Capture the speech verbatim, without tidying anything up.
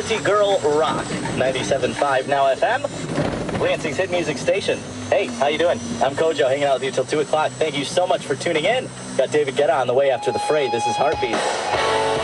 City Girl Rock, ninety-seven point five Now F M, Lansing's hit music station. Hey, how you doing? I'm Kojo, hanging out with you till two o'clock. Thank you so much for tuning in. Got David Guetta on the way after the fray. This is Heartbeat.